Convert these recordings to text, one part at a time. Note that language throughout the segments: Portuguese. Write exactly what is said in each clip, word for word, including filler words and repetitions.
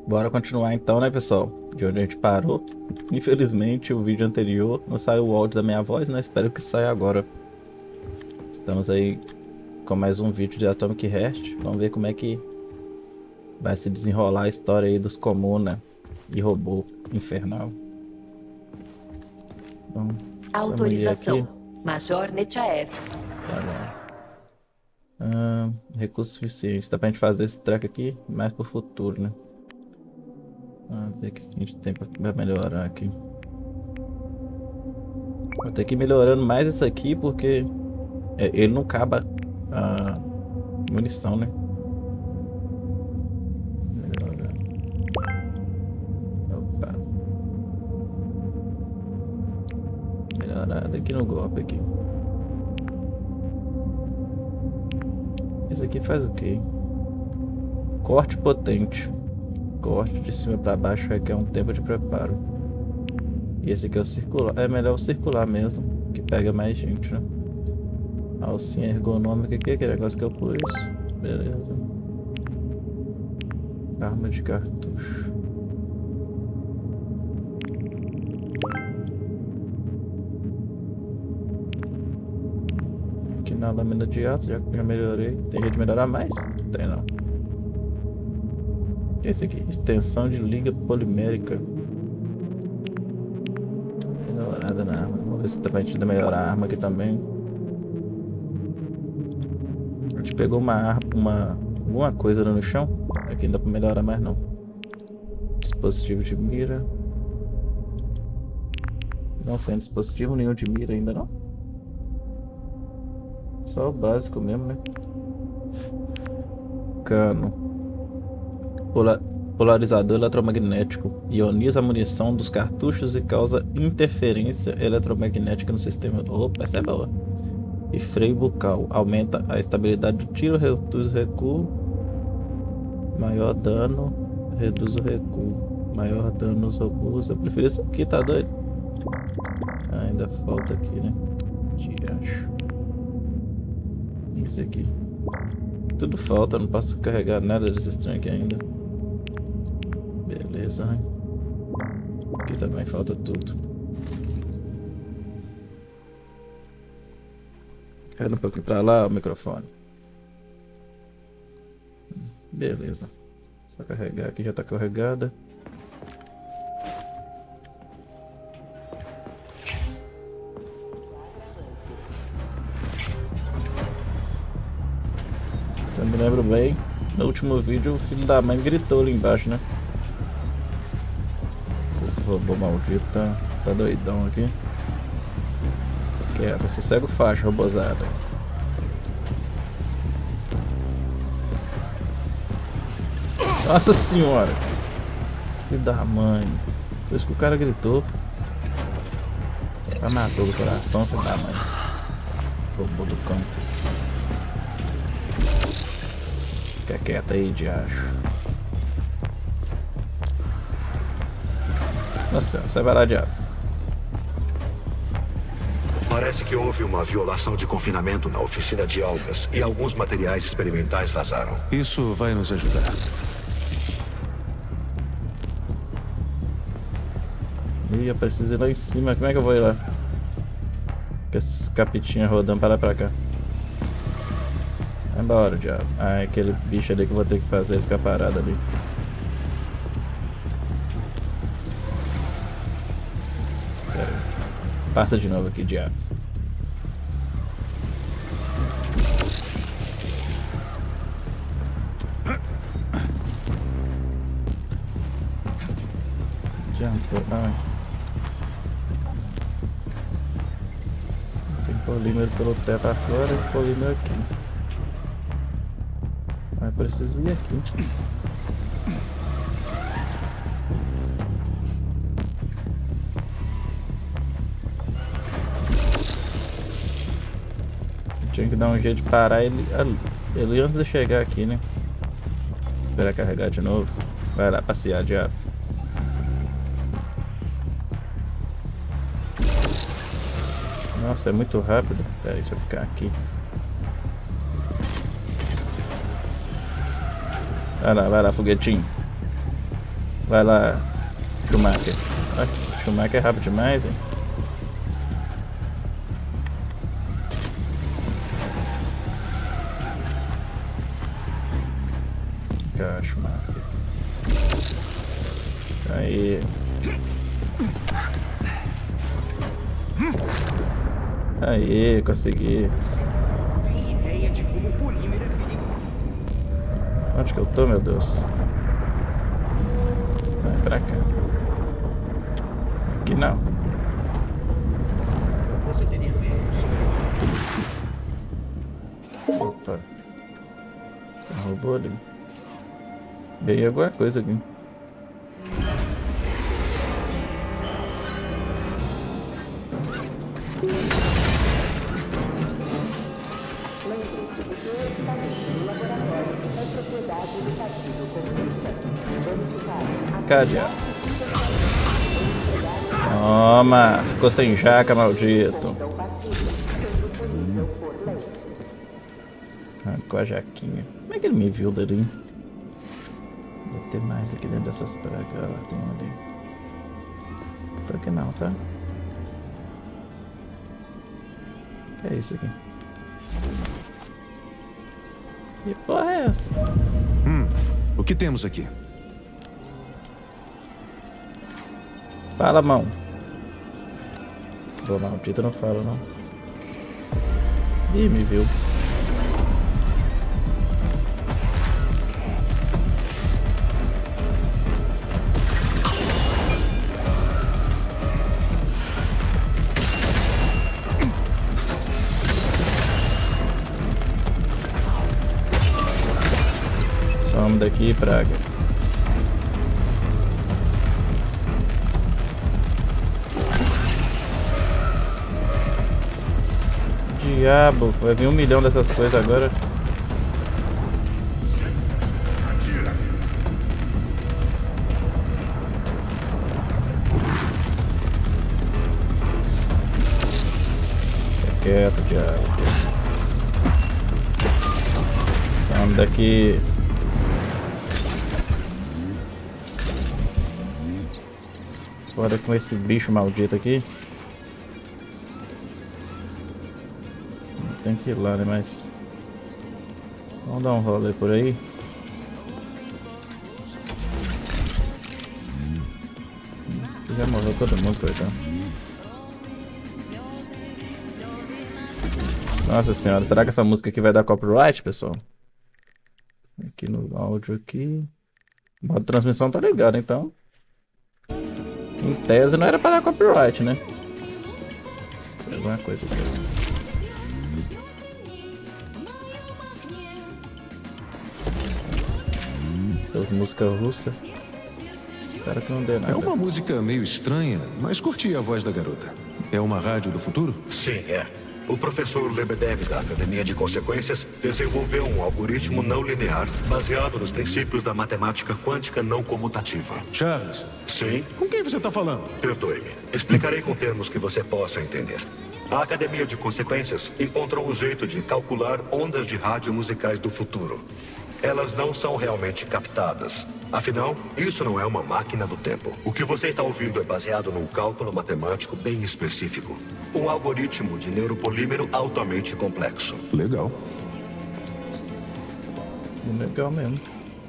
Bora continuar então, né, pessoal? De onde a gente parou. Infelizmente, o vídeo anterior não saiu o áudio da minha voz, né? Espero que saia agora. Estamos aí com mais um vídeo de Atomic Heart. Vamos ver como é que vai se desenrolar a história aí dos Comuna e robô infernal. Então, essa mulher aqui. Autorização. Major Nechaev. Tá bom. Ah, recurso suficiente. Dá pra gente fazer esse treco aqui mais pro futuro, né? Vamos ver o que a gente tem pra melhorar aqui. Vou ter que ir melhorando mais isso aqui porque é, ele não acaba a munição, né? Melhorar. Opa. Melhorada aqui no golpe aqui. Esse aqui faz o quê? Corte potente. Corte de cima para baixo requer um tempo de preparo. E esse aqui é o circular. É melhor o circular mesmo, que pega mais gente, né? Alcinha ergonômica aqui, aquele negócio que eu pus. Beleza. Arma de cartucho. Aqui na lâmina de aço, já, já melhorei. Tem jeito de melhorar mais? Não tem não. Esse aqui, extensão de liga polimérica. Melhorada na arma. Vamos ver se dá pra gente melhorar a arma aqui também. A gente pegou uma arma, uma, alguma coisa no chão. Aqui não dá pra melhorar mais não. Dispositivo de mira. Não tem dispositivo nenhum de mira ainda não. Só o básico mesmo, né? Cano. Pola polarizador eletromagnético. Ioniza a munição dos cartuchos e causa interferência eletromagnética no sistema. Opa, essa é boa. E freio bucal. Aumenta a estabilidade do tiro, reduz o recuo. Maior dano, reduz o recuo. Maior dano nos robôs. Eu prefiro esse aqui, tá doido? Ah, ainda falta aqui, né? Diacho. Esse aqui. Tudo falta, não posso carregar nada desse estranho aqui ainda. Beleza, hein? Aqui também falta tudo. Quero um pouquinho pra lá o microfone. Beleza. Só carregar aqui, já tá carregada. Se eu me lembro bem, no último vídeo o filho da mãe gritou ali embaixo, né? Esse robô maldito tá, tá doidão aqui. Quieto, sossega o faixa, robozada. Nossa senhora! Filho da mãe. Por isso que o cara gritou. Já matou do coração, filho da mãe. Robô do campo. Fica quieto aí, diacho. Nossa senhora, sai vai lá, diabo. Parece que houve uma violação de confinamento na oficina de algas e alguns materiais experimentais vazaram. Isso vai nos ajudar. Ih, eu preciso ir lá em cima. Como é que eu vou ir lá? Com esses capitinhas rodando para lá pra cá. Vai embora, diabo. Ah, é aquele bicho ali que eu vou ter que fazer ele ficar parado ali. Pera aí. Passa de novo aqui, diabo. Adiantou. Ai. Tem polímero pelo teto afora e polímero aqui. Mas preciso ir aqui. Tinha que dar um jeito de parar ele, ele antes de chegar aqui, né? Esperar carregar de novo. Vai lá passear, diabo. Nossa, é muito rápido. Pera aí, deixa eu ficar aqui. Vai lá, vai lá, foguetinho. Vai lá, Schumacher. Ah, Schumacher é rápido demais, hein? Cá, Schumacher. Aí. Aí, consegui. Onde que eu tô, meu Deus? Vai pra cá. Aqui não. Opa. Roubou ali. Veio alguma coisa aqui. Cadê? Toma! Ficou sem jaca, maldito. Ah, com a jaquinha. Como é que ele me viu dali? Deve ter mais aqui dentro dessas pragas. Olha lá, tem um ali. Por aqui não, tá? O que é isso aqui? Que porra é essa? Hum, o que temos aqui? Fala, mão. Pô, maldito, não fala, não. Ih, me viu. Some daqui, praga. Diabo, vai vir um milhão dessas coisas agora. Fica quieto, diabo. Some daqui. Fora com esse bicho maldito aqui. Tem que ir lá, né? Mas vamos dar um rolê por aí. Já morreu todo mundo, coitado. Nossa senhora, será que essa música aqui vai dar copyright, pessoal? Aqui no áudio aqui. O modo de transmissão tá ligado, então. Em tese não era pra dar copyright, né? Alguma coisa aqui. Essas músicas russas. Espero que não dê nada. É uma música meio estranha, mas curti a voz da garota. É uma rádio do futuro? Sim, é. O professor Lebedev da Academia de Consequências desenvolveu um algoritmo não linear baseado nos princípios da matemática quântica não comutativa. Charles? Sim? Com quem você está falando? Perdoe-me. Explicarei com termos que você possa entender. A Academia de Consequências encontrou um jeito de calcular ondas de rádio musicais do futuro. Elas não são realmente captadas. Afinal, isso não é uma máquina do tempo. O que você está ouvindo é baseado num cálculo matemático bem específico. Um algoritmo de neuropolímero altamente complexo. Legal. Legal mesmo.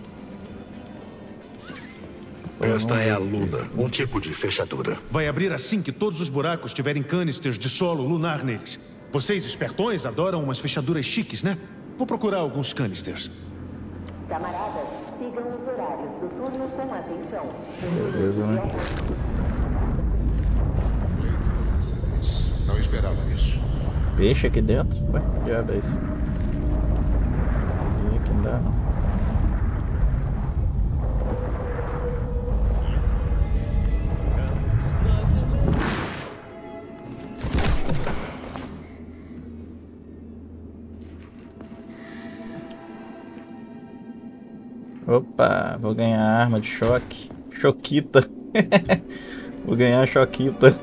Esta é a Luna, um tipo de fechadura. Vai abrir assim que todos os buracos tiverem canisters de solo lunar neles. Vocês, espertões, adoram umas fechaduras chiques, né? Vou procurar alguns canisters. Camaradas, sigam os horários do turno com atenção. Beleza, né? Não esperava isso. Peixe aqui dentro? Ué, que diabo é isso? Aqui não dá, não. Opa, vou ganhar arma de choque. Choquita. Vou ganhar choquita.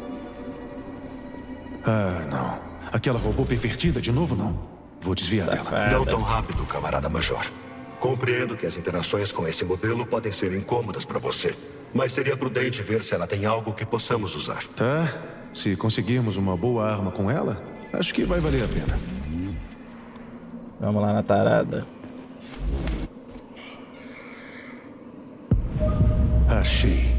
Ah, não. Aquela robô pervertida de novo, não. Vou desviar dela. Não tão rápido, camarada Major. Compreendo que as interações com esse modelo podem ser incômodas para você. mas seria prudente ver se ela tem algo que possamos usar. Tá. Se conseguirmos uma boa arma com ela, acho que vai valer a pena. Vamos lá na tarada. Achei.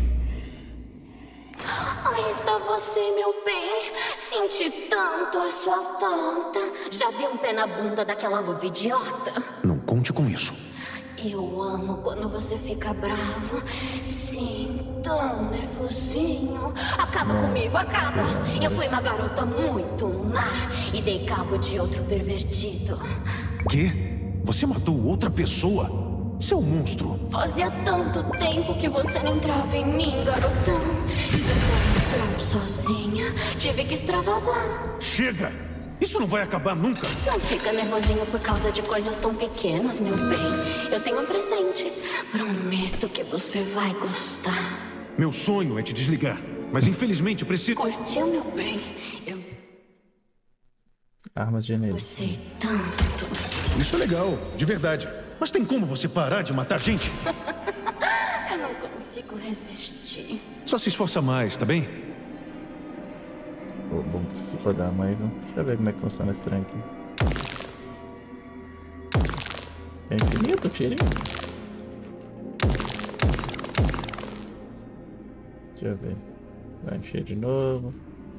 Aí está você, meu bem. Senti tanto a sua falta. Já deu um pé na bunda daquela luva idiota? Não conte com isso. Eu amo quando você fica bravo. Sim, tão nervosinho. Acaba comigo, acaba. Eu fui uma garota muito má e dei cabo de outro pervertido. Quê? Você matou outra pessoa? Seu monstro. Fazia tanto tempo que você não entrava em mim, garotão. Eu tava tão sozinha. Tive que extravasar. Chega! Isso não vai acabar nunca. Não fica nervosinho por causa de coisas tão pequenas, meu bem. Eu tenho um presente. Prometo que você vai gostar. Meu sonho é te desligar, mas infelizmente preciso... Curtiu, meu bem? Eu Armas de energia. gostei tanto. Isso é legal, de verdade. Mas tem como você parar de matar gente? Eu não consigo resistir. Só se esforça mais, tá bem? Pô, bom, super da mãe, viu? Deixa eu ver como é que funciona esse trem aqui. É infinito o tirinho? Deixa eu ver. Vai encher de novo.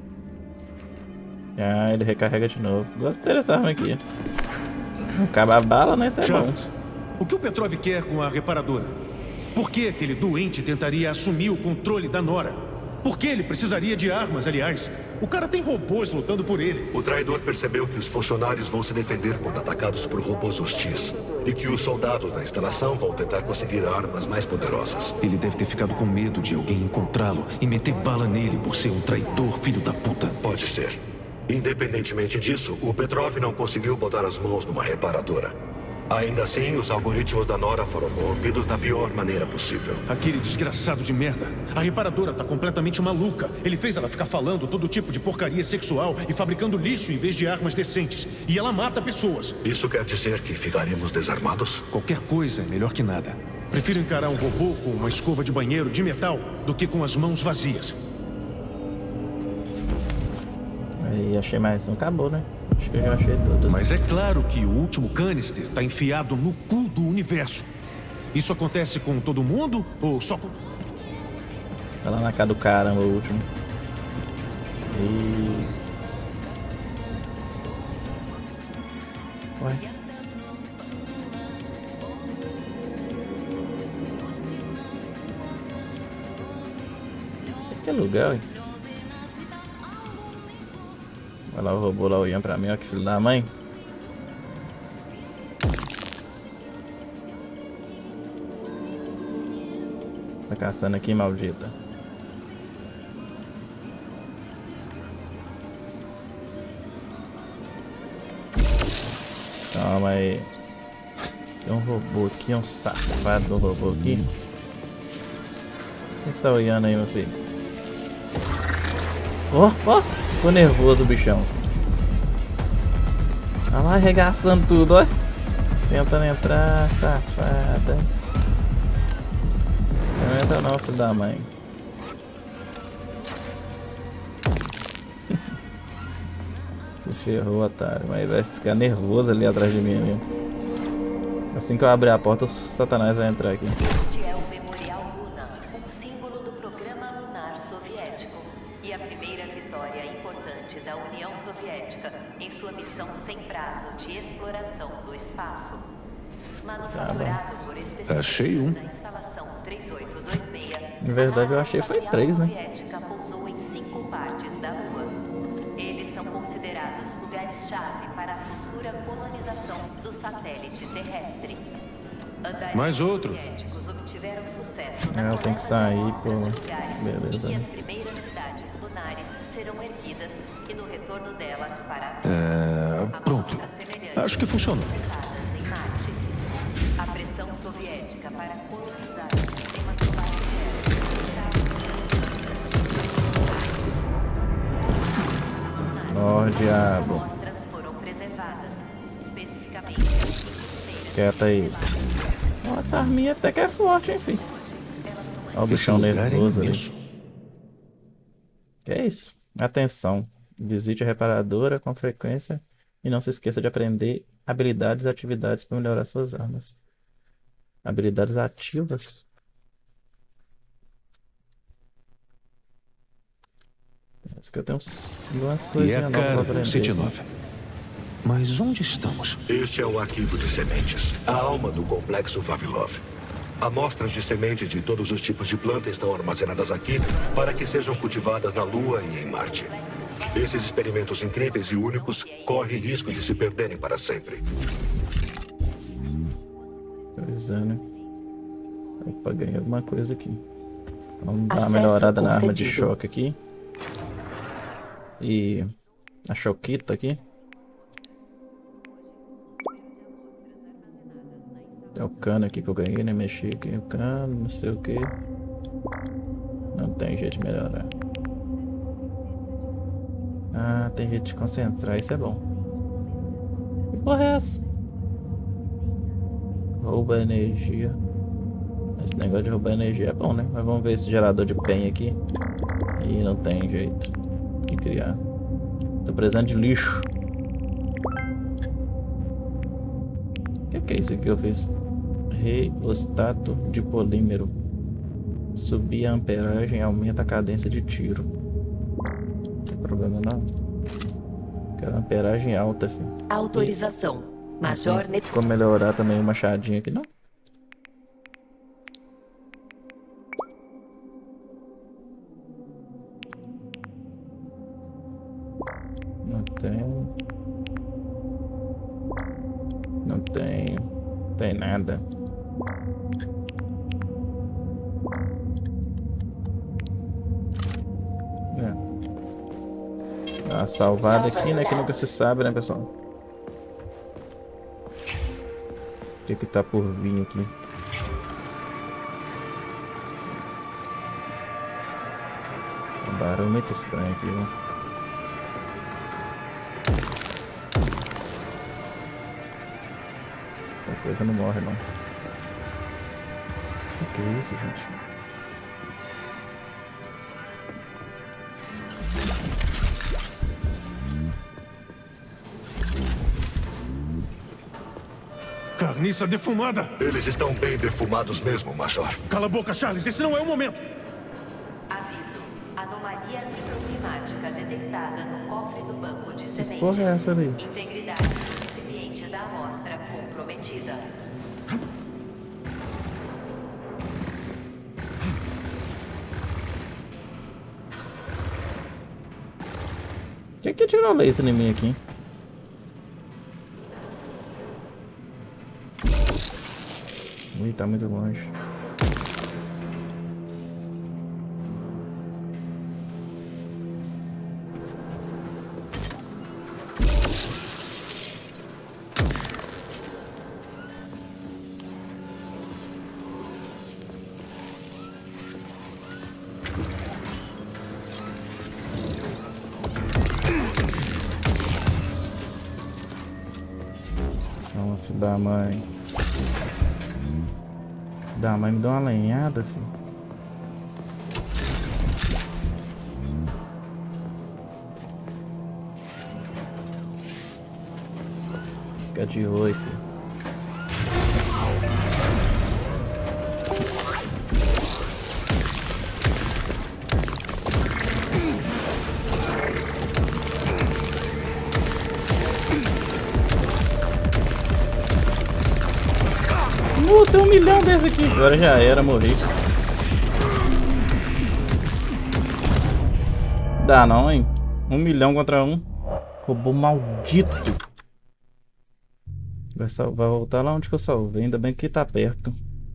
Ah, ele recarrega de novo. Gostei dessa arma aqui. Acaba a bala, né? Isso é bom. Charles, o que o Petrov quer com a reparadora? Por que aquele doente tentaria assumir o controle da Nora? Por que ele precisaria de armas, aliás? O cara tem robôs lutando por ele. O traidor percebeu que os funcionários vão se defender quando atacados por robôs hostis. E que os soldados da instalação vão tentar conseguir armas mais poderosas. Ele deve ter ficado com medo de alguém encontrá-lo e meter bala nele por ser um traidor, filho da puta. Pode ser. Independentemente disso, o Petrov não conseguiu botar as mãos numa reparadora. Ainda assim, os algoritmos da Nora foram corrompidos da pior maneira possível. Aquele desgraçado de merda. A reparadora tá completamente maluca. Ele fez ela ficar falando todo tipo de porcaria sexual e fabricando lixo em vez de armas decentes. E ela mata pessoas. Isso quer dizer que ficaremos desarmados? Qualquer coisa é melhor que nada. Prefiro encarar um robô com uma escova de banheiro de metal do que com as mãos vazias. Aí achei mais um, acabou, né? Acho que eu já achei tudo. Mas é claro que o último canister tá enfiado no cu do universo. Isso acontece com todo mundo ou só com... Tá lá na cara do caramba o último. Isso. Ué. Que lugar, ué. Vai lá o robô lá olhando pra mim, ó, que filho da mãe. Tá caçando aqui, maldita. Calma aí. Tem um robô aqui, um safado do robô aqui. Quem está olhando aí, meu filho? Ó, ó! Ficou nervoso o bichão. Olha lá, arregaçando tudo, ó. Tentando entrar, safada. Não entra não, filho da mãe. Se ferrou, otário. Mas vai ficar nervoso ali atrás de mim, viu? Assim que eu abrir a porta, o Satanás vai entrar aqui. Este é o Memorial Luna, um símbolo do programa lunar soviético e a primeira vitória importante da União Soviética em sua missão sem prazo de exploração do espaço. Manufaturado por especialistas Achei um. da instalação três oito dois seis. Na verdade, eu achei foi três, né? A nave soviética pousou em cinco partes da Lua. Eles são considerados lugares-chave para a futura colonização do satélite terrestre. Andarilhos Mais outro. soviéticos obtiveram sucesso na É, eu tenho que coleta de sair, amostras pô. de lugares Beleza. em que as primeiras cidades lunares serão erguidas e no retorno delas para a É, Terra. pronto. Amostras semelhantes Acho que funcionou. coletadas em Marte. A pressão soviética para colonizar o sistema solar Ó, diabo. amostras foram preservadas, especificamente as cinco primeiras. Quieta aí. Nossa, a arminha até que é forte, hein, filho. Elas não Olha o Esse bichão lugar é nervoso ali. imenso. Que é isso? Atenção. Visite a reparadora com frequência e não se esqueça de aprender habilidades e atividades para melhorar suas armas. Habilidades ativas? Acho que eu tenho uns, umas E é coisinhas a novas cara para do aprender. cento e nove. Mas onde estamos? Este é o arquivo de sementes, a alma do complexo Vavilov. Amostras de semente de todos os tipos de planta estão armazenadas aqui para que sejam cultivadas na Lua e em Marte. Esses experimentos incríveis e únicos correm risco de se perderem para sempre. Pois é, né? Opa, ganhei alguma coisa aqui. Vamos dar uma Acesso melhorada na arma de concedido. choque aqui. E a choquita aqui. É o cano aqui que eu ganhei, né? Mexi aqui o cano, não sei o que. Não tem jeito de melhorar. Ah, tem jeito de concentrar, isso é bom. Que porra é essa? Rouba energia. Esse negócio de roubar energia é bom, né? Mas vamos ver esse gerador de pen aqui. E não tem jeito de criar. Tô precisando de lixo. O que, que é isso aqui que eu fiz? Reostato de polímero. Subir a amperagem aumenta a cadência de tiro. Não tem problema não. Quero amperagem alta, filho. Autorização. Major Tem como melhorar também o machadinho aqui, não? Não tem. Não tem. Não tem nada. É. Dá uma salvada aqui, né? Que nunca se sabe, né, pessoal? O que que tá por vir aqui? Um barulho muito estranho aqui, viu? Essa coisa não morre, não. O que é isso, gente? Carniça defumada! Eles estão bem defumados mesmo, Major. Cala a boca, Charles, esse não é o momento! Aviso. Anomalia microclimática detectada no cofre do banco de sementes. Porra é essa ali? Integridade do recipiente da amostra comprometida. Quem que tirou laser em mim aqui? Ui, tá muito longe. Calma, filho da mãe. Da mãe me deu uma lenhada, filho. Fica de oito. Uh, tem um milhão desse aqui. Agora já era, morri. Dá não, hein? Um milhão contra um. Robô maldito. Vai, sal... Vai voltar lá onde que eu salvei. Ainda bem que tá perto.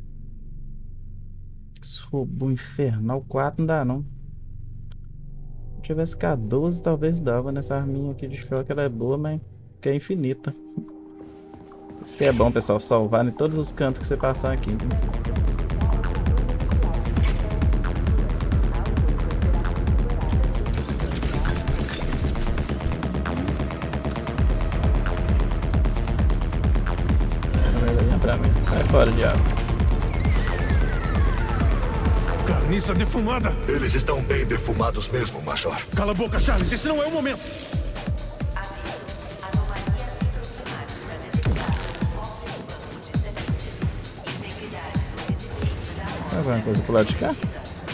Esse robô infernal quatro não dá não. Se eu tivesse K doze talvez dava nessa arminha aqui de choque. Ela é boa, mas que é infinita. Isso que é bom, pessoal, salvar em todos os cantos que você passar aqui. Né? Pra mim. Sai fora, diabo. carniça defumada! Eles estão bem defumados mesmo, Major. Cala a boca, Charles, esse não é o momento! Vai alguma coisa pro lado de cá?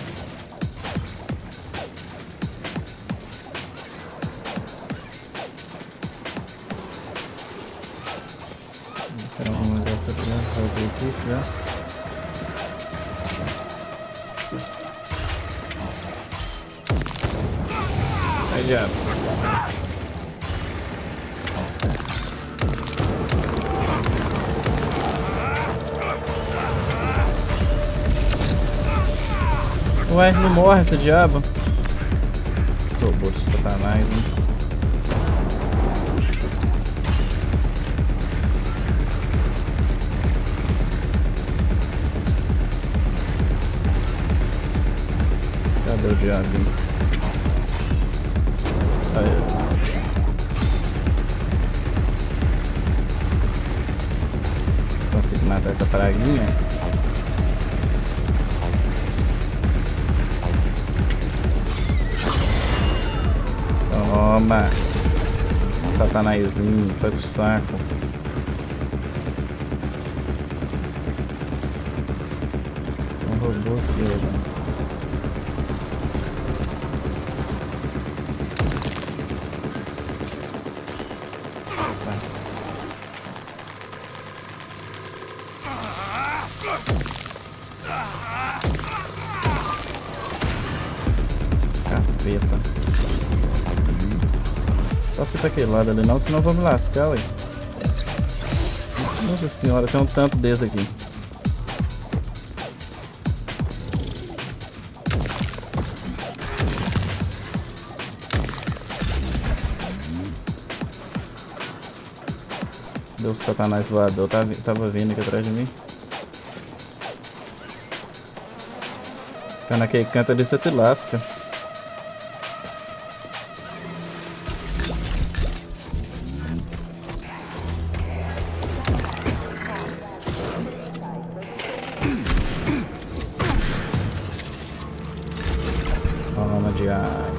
Tem algum negócio aqui, né? Só ver aqui já. Aí, diabo. Ué, não morre esse diabo. Robô de satanás, hein? Cadê o diabo? Aí. Consigo matar essa praguinha? Toma! Satanazinho, vai pro saco. Um robô aqui, né? Capeta. Só se pra aquele lado ali não, senão eu vou me lascar, ué. Nossa senhora, tem um tanto desse aqui. Deu satanás voador, tava, tava vindo aqui atrás de mim. Fica naquele canto ali, você se lasca. Toma de água.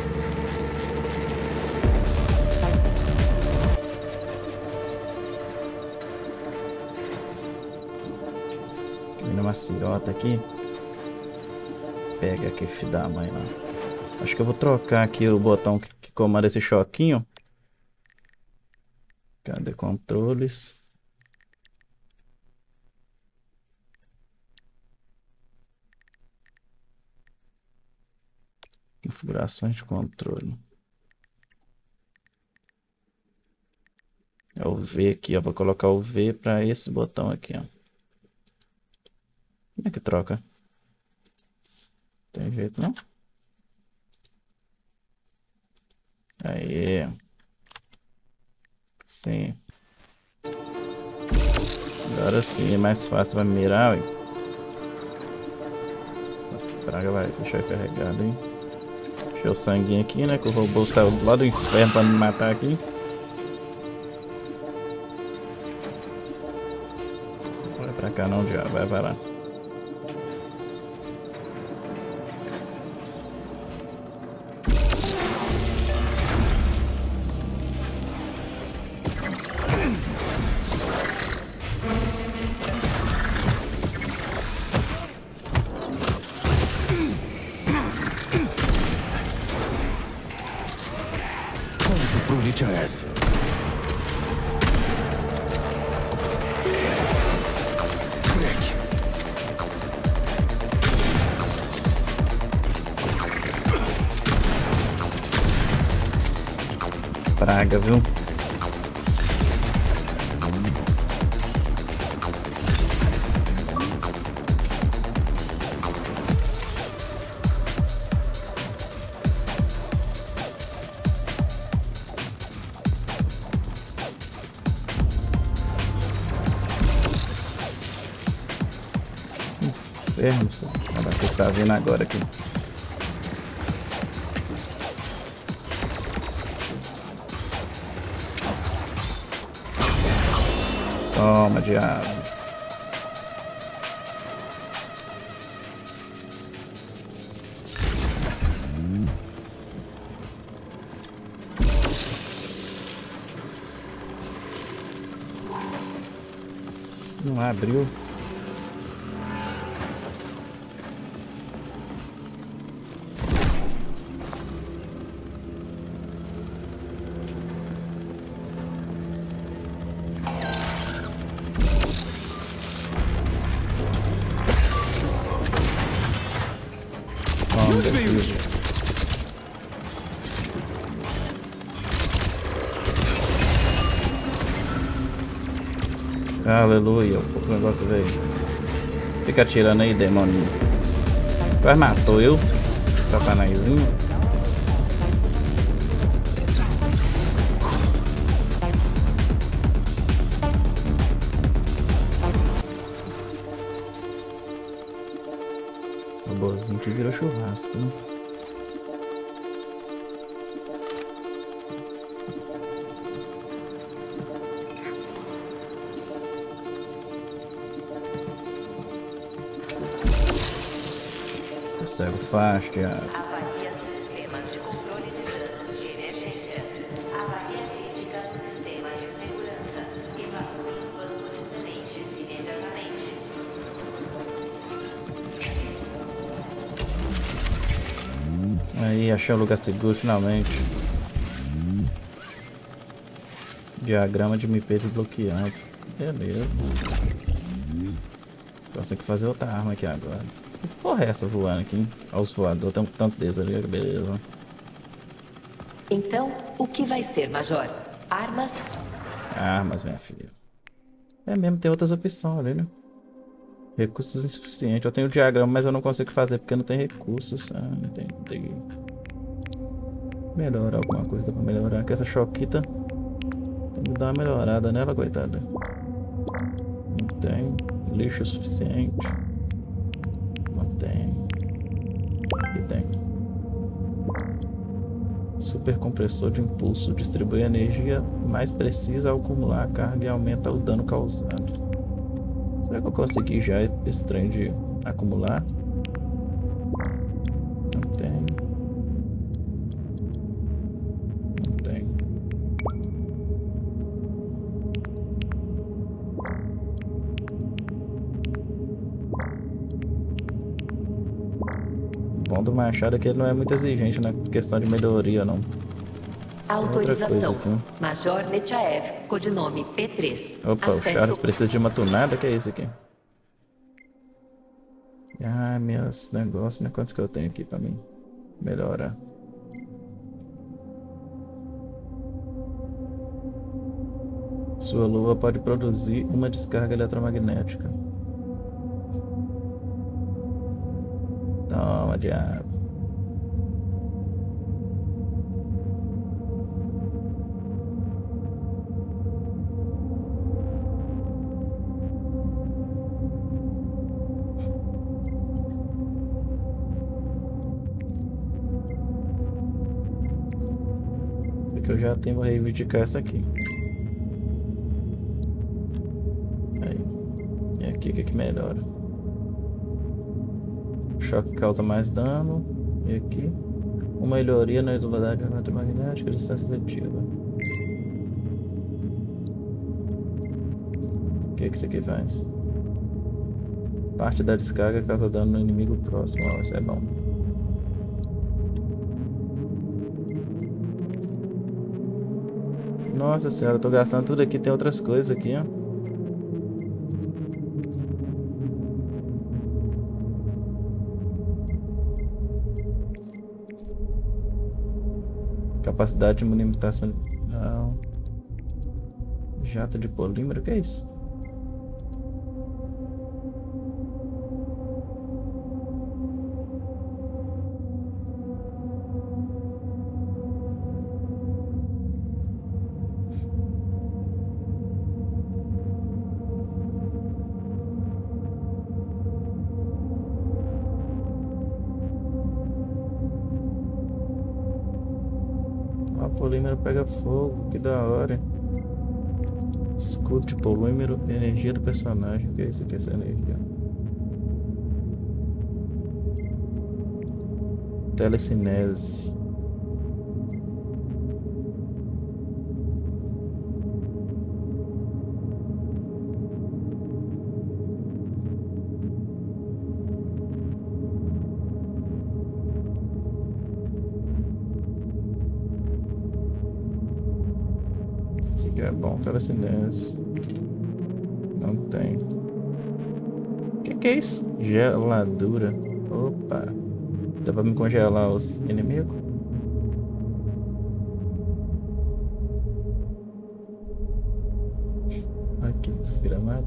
Vindo uma cirota aqui. Pega aqui, filho da mãe lá. Acho que eu vou trocar aqui o botão que, que comanda esse choquinho. Cadê controles? Configurações de controle. É o V aqui, ó. Vou colocar o V para esse botão aqui, ó. Como é que troca? Tem jeito não? Aí. Sim. Agora sim, é mais fácil pra mirar, ué. Nossa, praga vai deixar carregado, hein? Deixa o sanguinho aqui, né? Que o robô saiu do lado do inferno pra me matar aqui. Não vai pra cá não, diabo. Vai, vai lá. Praga, viu? Inferno, só. Olha o que tá vindo agora aqui. Toma, diabo. Hum, abriu. De onde veio isso? Aleluia, o negócio veio. Fica atirando aí, demônio. Quase matou eu, satanazinho. O bozinho que virou churrasco, né? Cego fácil, Avalia dos sistemas de controle de danos de emergência. Avalia crítica dos sistemas de segurança. Evacue o banco de sementes imediatamente. Aí, achei um lugar seguro finalmente. Diagrama de M P desbloqueado. Beleza. Agora tem que fazer outra arma aqui agora. Que porra é essa voando aqui, hein? Olha os voadores, tem um tanto deles ali, beleza. Então, o que vai ser, Major? Armas? Armas, minha filha. É mesmo, tem outras opções ali, né? Recursos insuficientes. Eu tenho o diagrama, mas eu não consigo fazer porque não tem recursos. Ah, não tem, não tem. Melhorar alguma coisa, dá pra melhorar. Que essa choquita tem que dar uma melhorada nela, coitada. Não tem lixo suficiente. Não tem. Aqui tem. Super compressor de impulso. Distribui energia mais precisa ao acumular a carga e aumenta o dano causado. Será que eu consegui já esse trem de acumular? Não tem. Não tem. O bom do machado é que ele não é muito exigente na questão de melhoria, não. Autorização. Outra coisa aqui. Major Nechaev, codinome P três. Opa, o Acesso... Charles precisa de uma tunada, que é isso aqui? Ah, meus negócios, né? Quantos que eu tenho aqui pra mim melhorar? Sua luva pode produzir uma descarga eletromagnética. Toma, diabo. Porque eu já tenho, vou reivindicar essa aqui. Aí. E aqui, o que que melhora? Choque causa mais dano. E aqui. Uma melhoria na velocidade eletromagnética, distância efetiva. O que que isso aqui faz? Parte da descarga causa dano no inimigo próximo. Ó, isso é bom. Nossa senhora, eu tô gastando tudo aqui. Tem outras coisas aqui, ó. Capacidade de movimentação. Não. Jato de polímero, o que é isso? O polímero pega fogo, que da hora. Escudo de polímero, energia do personagem. O que é isso aqui, essa energia? Telecinese. é bom, telecinese. Não tem. O que, que é isso? Geladura. Opa. Dá pra me congelar os inimigos? Ai, que desgramado.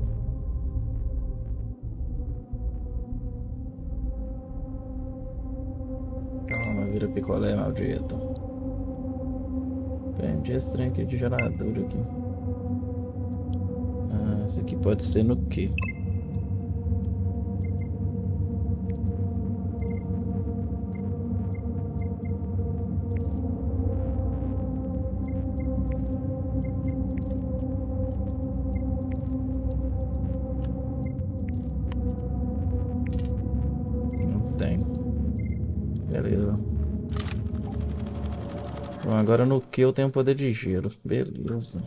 Calma, vira picolé, maldito. Prendi esse trem aqui de geladura aqui. Ah, esse aqui pode ser no quê? Agora no que eu tenho poder de gelo. Beleza.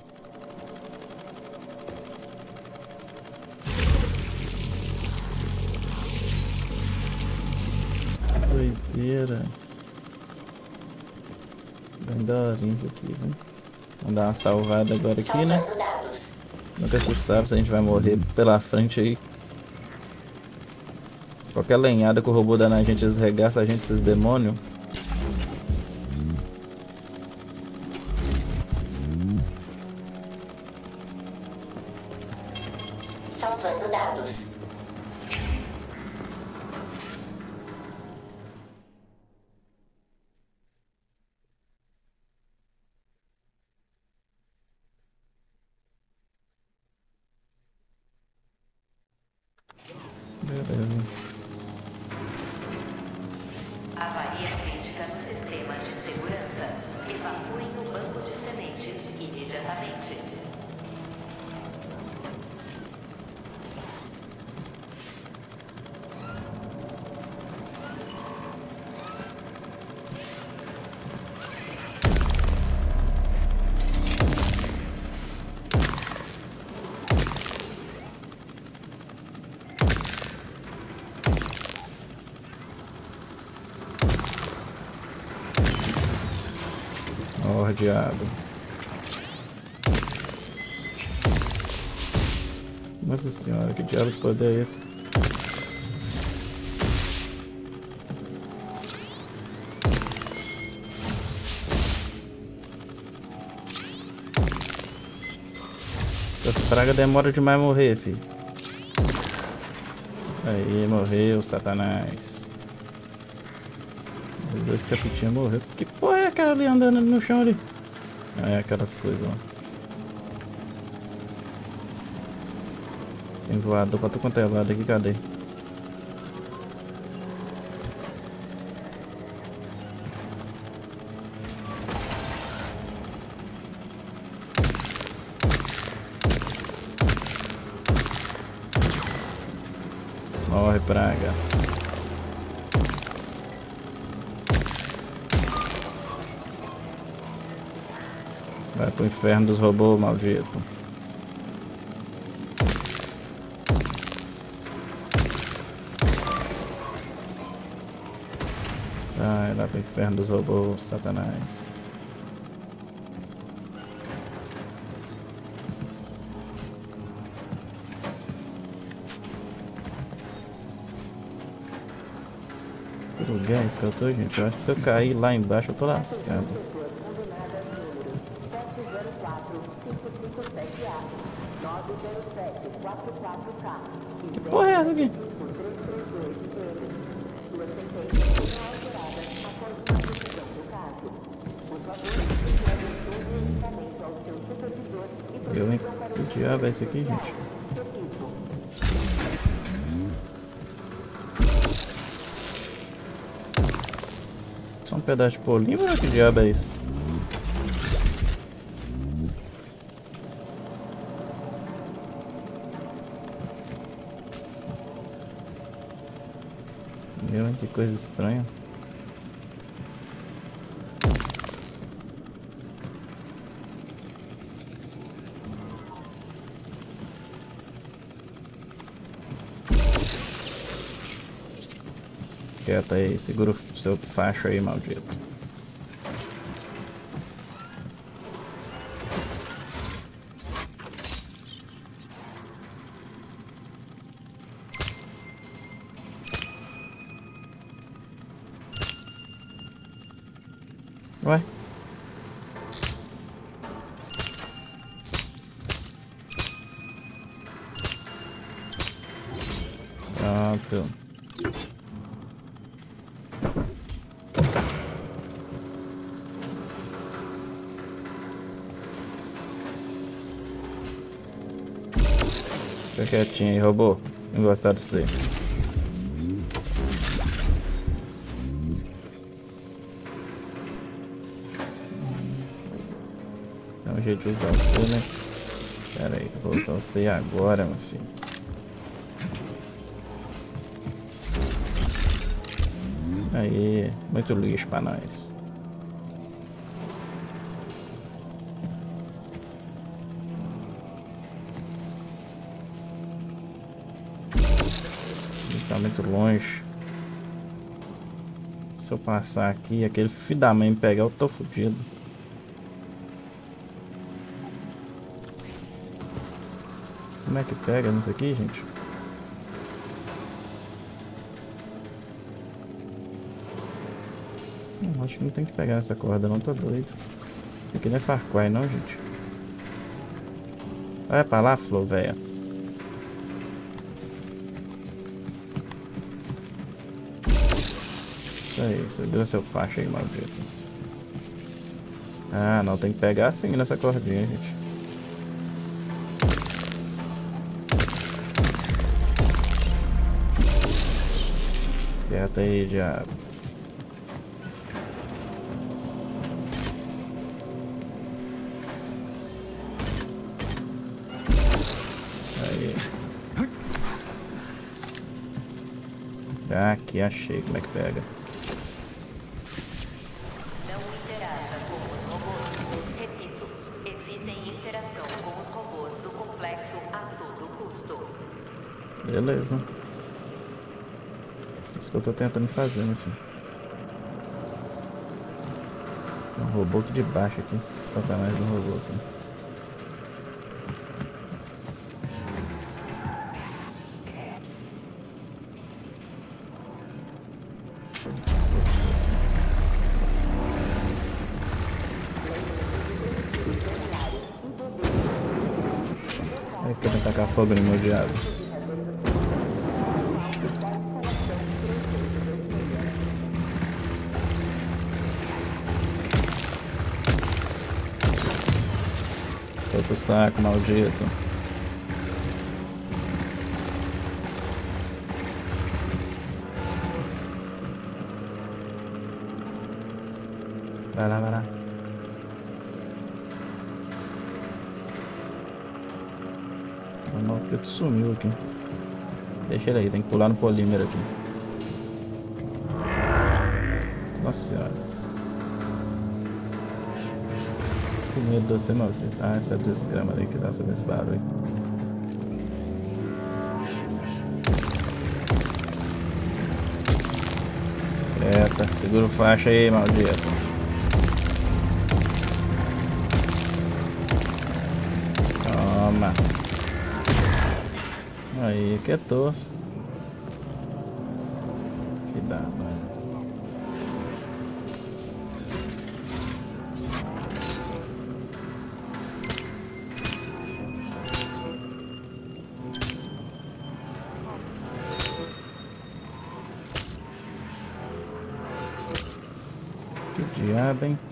Doideira. Bem daorinha isso aqui, viu? Vamos dar uma salvada agora aqui, né? Nunca se sabe se a gente vai morrer pela frente aí. Qualquer lenhada que o robô dá na gente, eles regaçam a gente, esses demônios. Salvando dados. Beleza. Avaria crítica no sistema de segurança. Evacuem o banco de sementes imediatamente. Diabo. Nossa senhora, que diabo de poder é esse? Essa praga demora demais a morrer, filho. Aí, morreu, Satanás. Os dois capitinhos morreram. Que porra é aquela ali andando no chão ali? É aquelas coisas lá. Tem voador pra tu quanto é lado aqui, cadê? Morre, praga. Vai pro inferno dos robôs, maldito. Vai lá pro inferno dos robôs, Satanás. Que lugar é esse que eu tô, gente? Eu acho que se eu cair lá embaixo eu tô lascado. Que porra é essa aqui? Eu, hein? Que diabo é esse aqui, gente? Só um pedaço de polímero? Que diabo é isso? Meu, que coisa estranha. Quieta aí, segura o seu facho aí, maldito. Ué? Pronto. Fica quietinho aí, robô. Não gostar disso aí. Dá um jeito de usar você, né? Pera aí, vou usar você agora, meu filho. Aí, muito lixo pra nós. Tá muito longe. Se eu passar aqui, aquele filho da mãe me pegar, eu tô fudido. Como é que pega nisso aqui, gente? Hum, acho que não tem que pegar essa corda não, tá doido. Isso aqui não é Far Cry não, gente. Vai pra lá, Flor, velho. Isso aí, segura seu faixa aí, maldito. Ah, não, tem que pegar assim nessa cordinha, gente. Quieta aí, diabo. Aí. Aqui, achei como é que pega. Não interaja com os robôs. Repito, evitem interação com os robôs do complexo a todo custo. Beleza. Isso que eu tô tentando fazer, meu filho. Tem um robô aqui de baixo aqui. Satanás do robô aqui. Ai, quero tacar fogo no meu diabo. Foi pro saco, maldito. Vai lá, vai lá. O maldito sumiu aqui. Deixa ele aí, tem que pular no polímero aqui. Nossa senhora. Com medo de você, maldito. Ah, essa desgrama ali que tá fazendo esse barulho. Eita, segura o faixa aí, maldito. Toma. Aí, quietou. Que dá, mano. Que diabo, hein?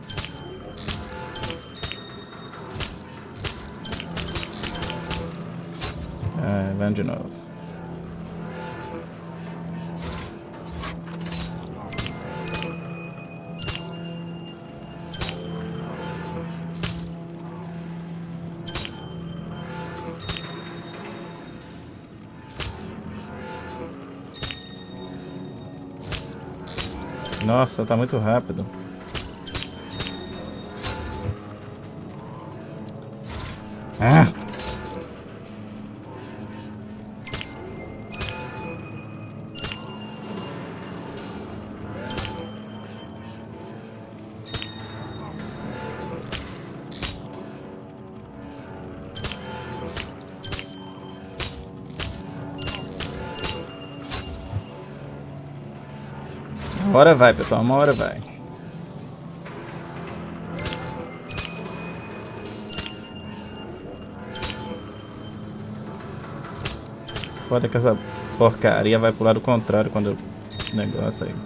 Ah, vamos de novo. Nossa, tá muito rápido. Ah! Uma hora vai, pessoal, uma hora vai. Foda que essa porcaria vai pro lado contrário quando o negócio aí.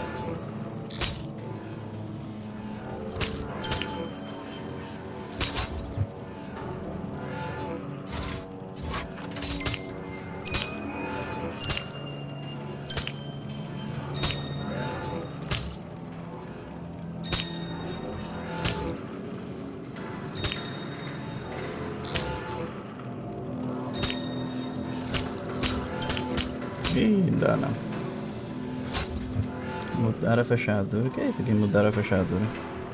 Ih, não dá não. Mudar a fechadura. O que é isso aqui? Mudar a fechadura.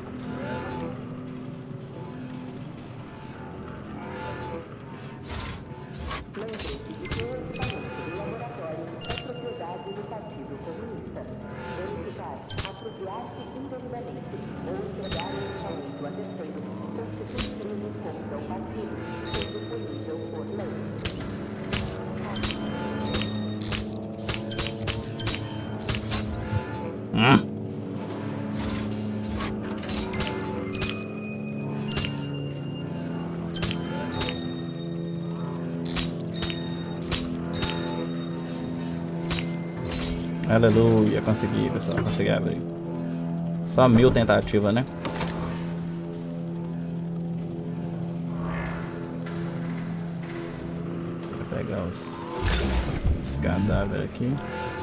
Hum. Aleluia, consegui, pessoal, consegui abrir. Só mil tentativas, né? Vou pegar os, os cadáveres aqui.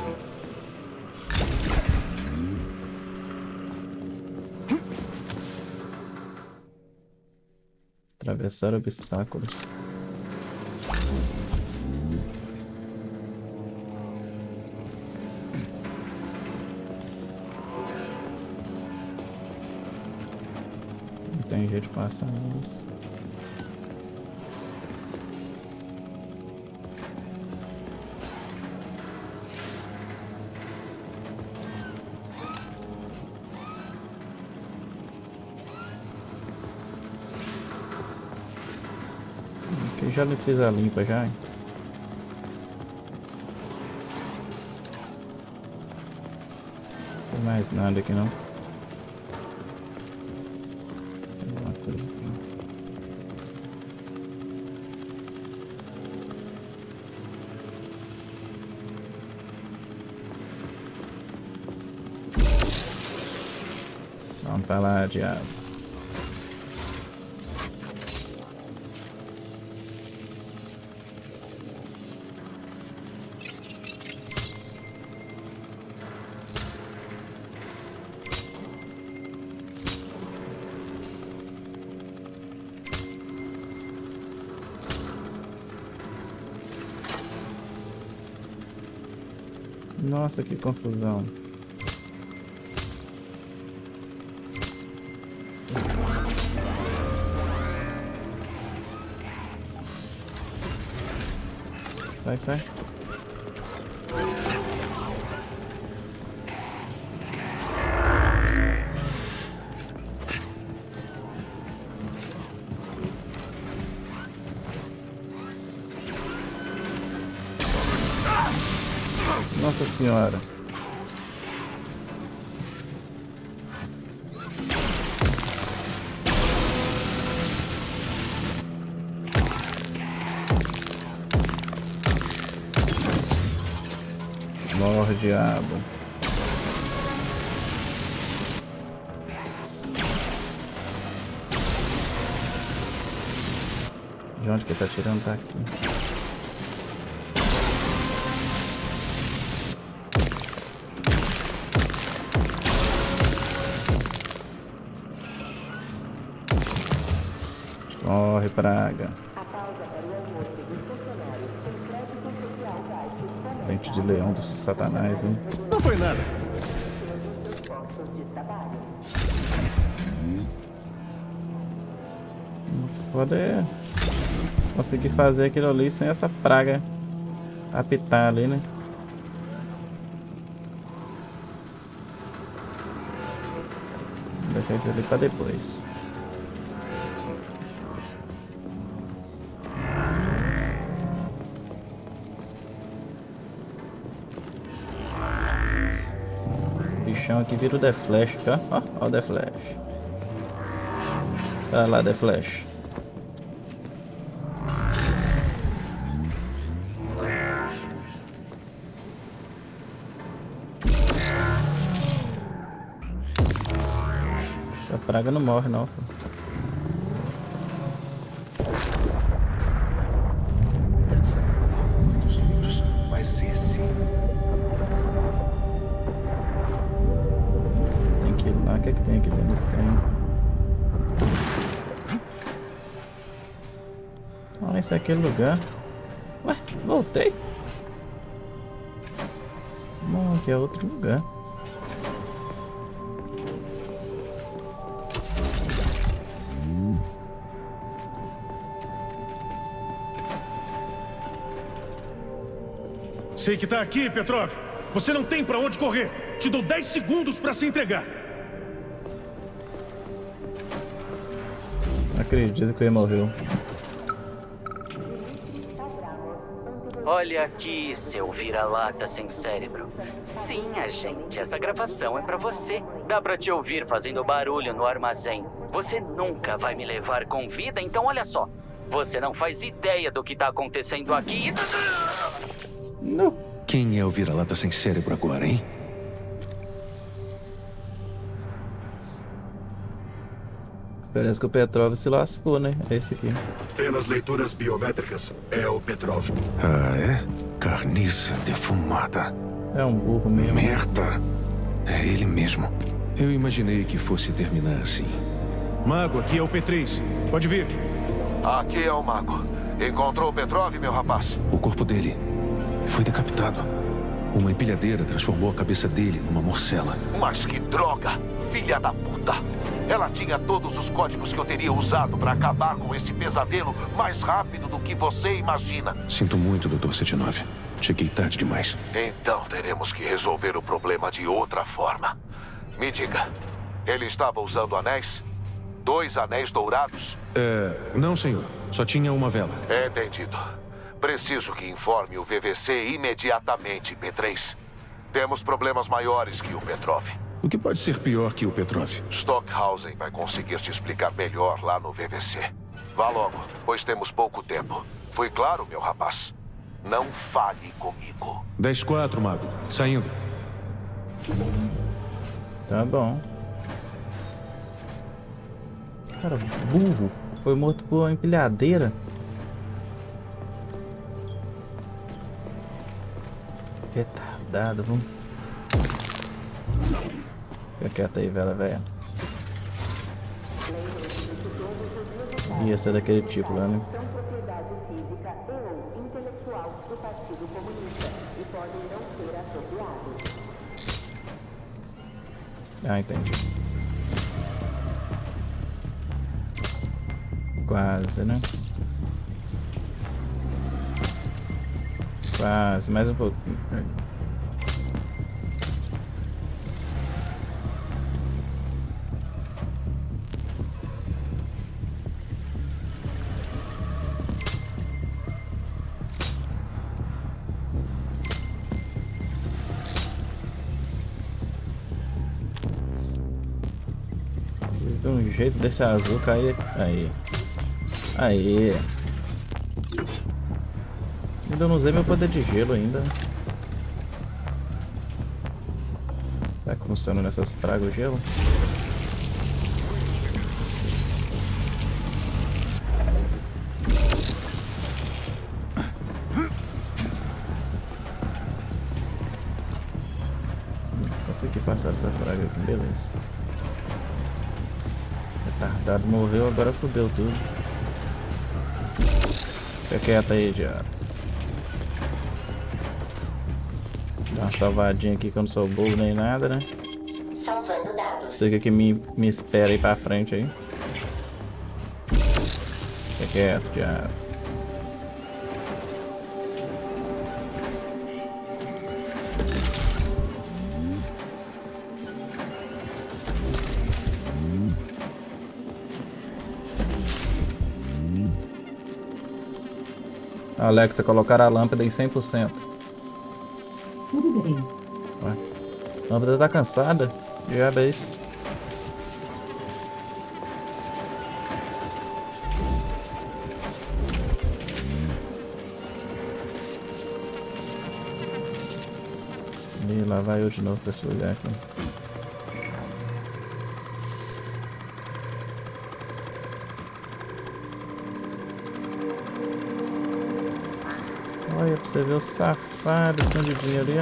Atravessar obstáculos. Não tem jeito de passar nisso. Aqui já fiz a limpa já, hein? Não tem mais nada aqui não. Tem uma coisa aqui. Só um pra lá, diabo. Nossa, que confusão. Sai, sai. Nossa senhora. Morre, diabo. De onde que ele tá tirando? Tá aqui. Corre, praga. Dente de leão do satanás, hein? Não foi nada. Foda é conseguir fazer aquilo ali sem essa praga apitar ali, né? Vou deixar isso ali pra depois. Bichão aqui vira o The Flash, ó, ó, ó o The Flash. Olha lá, The Flash. A praga não morre não, pô. Muitos livros, mas esse... Tem que ir lá, o que é que tem aqui dentro desse trem? Ah, esse é aquele lugar. Ué, voltei. Não, aqui é outro lugar. Sei que tá aqui, Petrov. Você não tem pra onde correr. Te dou dez segundos pra se entregar. Não acredito que ele morreu. Olha aqui, seu vira-lata sem cérebro. Sim, agente, essa gravação é pra você. Dá pra te ouvir fazendo barulho no armazém. Você nunca vai me levar com vida, então olha só. Você não faz ideia do que tá acontecendo aqui. Não. Quem é o vira-lata sem cérebro agora, hein? Parece que o Petrov se lascou, né? É esse aqui. Pelas leituras biométricas, é o Petrov. Ah, é? Carniça defumada. É um burro mesmo. Merda! É ele mesmo. Eu imaginei que fosse terminar assim. Mago, aqui é o P três. Pode vir. Aqui é o Mago. Encontrou o Petrov, meu rapaz? O corpo dele foi decapitado. Uma empilhadeira transformou a cabeça dele numa morcela. Mas que droga! Filha da puta! Ela tinha todos os códigos que eu teria usado para acabar com esse pesadelo mais rápido do que você imagina. Sinto muito, doutor setenta e nove. Cheguei tarde demais. Então teremos que resolver o problema de outra forma. Me diga, ele estava usando anéis? Dois anéis dourados? É... não, senhor. Só tinha uma vela. Entendido. Preciso que informe o V V C imediatamente, P três. Temos problemas maiores que o Petrov. O que pode ser pior que o Petrov? Stockhausen vai conseguir te explicar melhor lá no V V C. Vá logo, pois temos pouco tempo. Foi claro, meu rapaz? Não fale comigo. dez quatro, Mago. Saindo. Tá bom. Cara, burro. Foi morto por uma empilhadeira. Retardado, vamos. Fica quieto aí, velha, velha. Ia ser daquele tipo lá, né? Ah, entendi. Quase, né? Quase, mais um pouquinho. De um jeito desse azul cair. Aí. Aí. Ainda não usei meu poder de gelo ainda. Será que funciona nessas pragas o gelo? Consegui passar essa praga aqui, beleza. Retardado morreu, agora fudeu tudo. Fica quieto aí, idiota. Dá uma salvadinha aqui que eu não sou bobo nem nada, né? Salvando dados. Você que me, me espera aí pra frente aí. Fica quieto, idiota. Alexa, colocar a lâmpada em cem por cento. Tudo bem. Ué, a lâmpada tá cansada? Diabo é isso? E lá vai eu de novo pra esse lugar aqui. pra você ver o safado escondidinho ali, ó.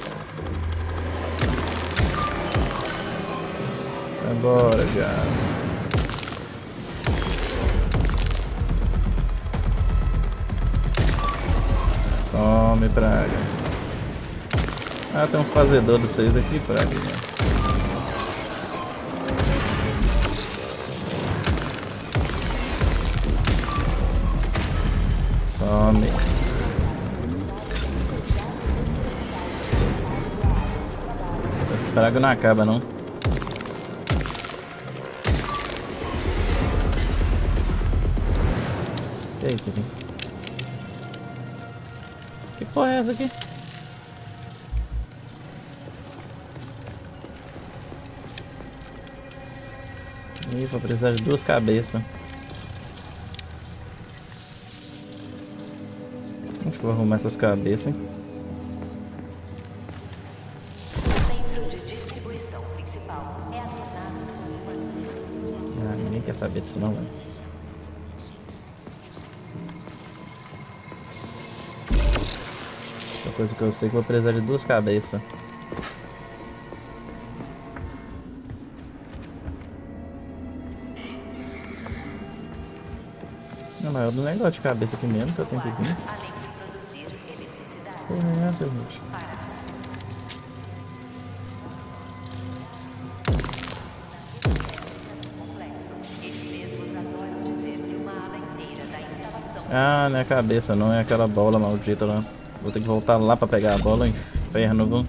Agora já. Some, praga. Ah, tem um fazedor de vocês aqui, praga. Né? Some. Esse praga não acaba, não. Que é isso aqui? Que porra é essa aqui? Ih, vou precisar de duas cabeças. Onde que eu vou arrumar essas cabeças, hein? Centro de distribuição principal é atenado por uma... Ah, ninguém quer saber disso não, velho. Outra coisa que eu sei é que eu vou precisar de duas cabeças. Não, mas é do negócio de cabeça aqui mesmo que eu tenho que vir. Além de produzir eletricidade. Porra, é essa, gente? Eles mesmos adoram dizer que uma ala inteira da instalação... Ah, não é a cabeça, não é aquela bola maldita lá. Vou ter que voltar lá pra pegar a bola, inferno, viu?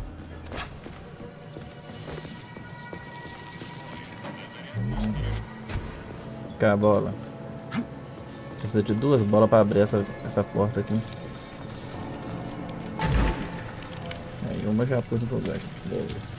Cadê a bola? Precisa de duas bolas pra abrir essa, essa porta aqui. Aí uma já pus no lugar. Beleza.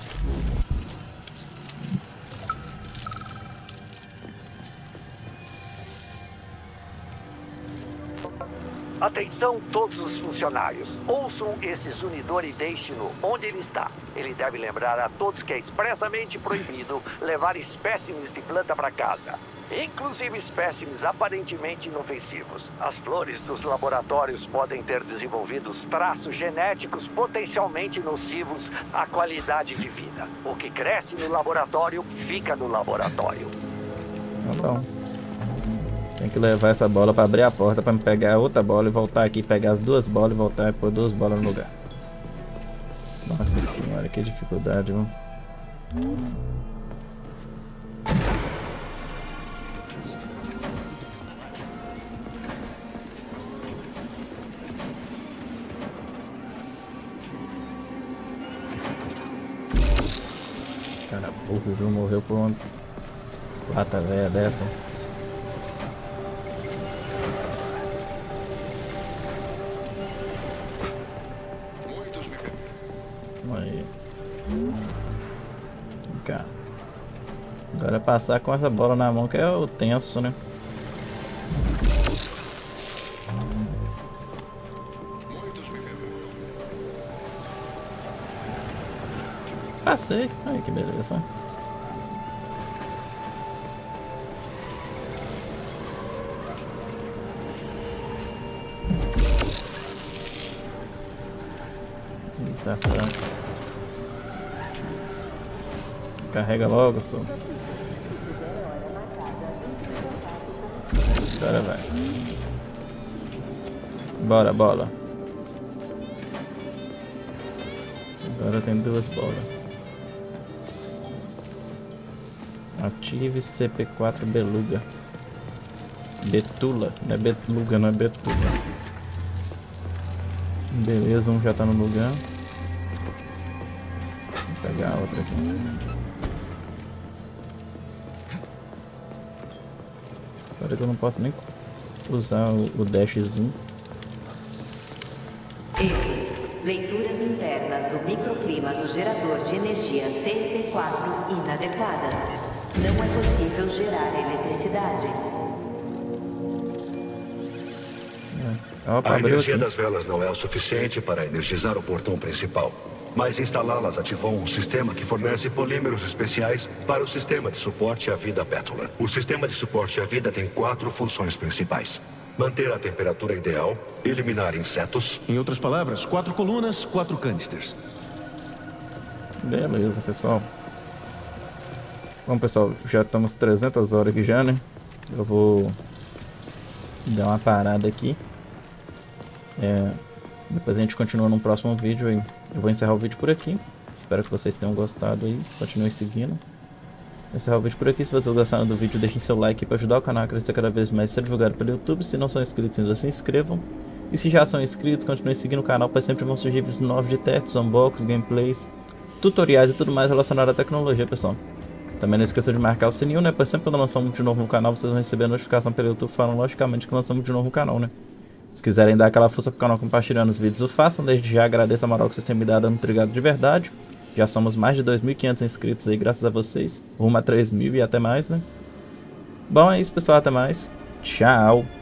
Atenção todos os funcionários. Ouçam esse zunidor e deixem-no onde ele está. Ele deve lembrar a todos que é expressamente proibido levar espécimes de planta para casa. Inclusive espécimes aparentemente inofensivos. As flores dos laboratórios podem ter desenvolvido traços genéticos potencialmente nocivos à qualidade de vida. O que cresce no laboratório, fica no laboratório. Tá bom. Tem que levar essa bola pra abrir a porta pra me pegar outra bola e voltar aqui, pegar as duas bolas e voltar e pôr duas bolas no lugar. Nossa senhora, que dificuldade, viu? Cara, burro, o João morreu por uma lata velha dessa. Aí. Vem cá. Agora é passar com essa bola na mão que é o tenso, né? Passei. Aí que beleza. Eita, franco. Carrega logo, só. Agora vai. Bora, bola. Agora tem duas bolas. Ative C P quatro Beluga. Betula. Não é Beluga, não é Betula. Beleza, um já tá no lugar. Vou pegar a outra aqui. Agora que eu não posso nem usar o, o dashzinho. Erro. Leituras internas do microclima do gerador de energia C P quatro inadequadas. Não é possível gerar eletricidade. É. Opa, A energia aqui. das velas não é o suficiente para energizar o portão principal. Mas instalá-las ativou um sistema que fornece polímeros especiais para o sistema de suporte à vida Bétula. O sistema de suporte à vida tem quatro funções principais. manter a temperatura ideal, eliminar insetos. Em outras palavras, quatro colunas, quatro canisters. Beleza, pessoal. Bom, pessoal, já estamos trezentas horas aqui já, né? Eu vou dar uma parada aqui. É, depois a gente continua no próximo vídeo aí. Eu vou encerrar o vídeo por aqui. Espero que vocês tenham gostado aí. Continuem seguindo. Vou encerrar o vídeo por aqui. Se vocês gostaram do vídeo, deixem seu like para ajudar o canal a crescer cada vez mais e ser divulgado pelo YouTube. Se não são inscritos ainda, se inscrevam. E se já são inscritos, continuem seguindo o canal, pois sempre vão surgir vídeos novos de testes, unboxings, gameplays, tutoriais e tudo mais relacionado à tecnologia, pessoal. Também não esqueça de marcar o sininho, né? Pois sempre quando lançar um vídeo novo no canal, vocês vão receber a notificação pelo YouTube falando logicamente que lançamos um vídeo novo no canal, né? Se quiserem dar aquela força pro canal compartilhando os vídeos, o façam. Desde já agradeço a moral que vocês têm me dado, dando trigado de verdade. Já somos mais de dois mil e quinhentos inscritos aí, graças a vocês. Rumo a três mil e até mais, né? Bom, é isso, pessoal. Até mais. Tchau.